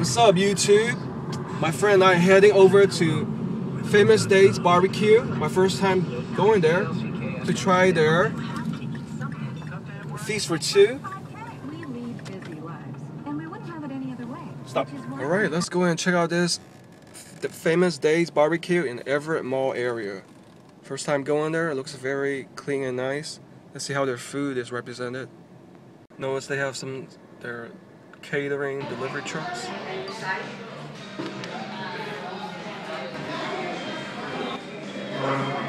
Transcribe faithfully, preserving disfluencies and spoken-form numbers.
What's up, YouTube? My friend and I are heading over to Famous Dave's B B Q. My first time going there to try their feast for two. Stop. Alright, let's go and check out this the Famous Dave's B B Q in Everett Mall area. First time going there, it looks very clean and nice. Let's see how their food is represented. Notice they have some their catering delivery trucks. Um,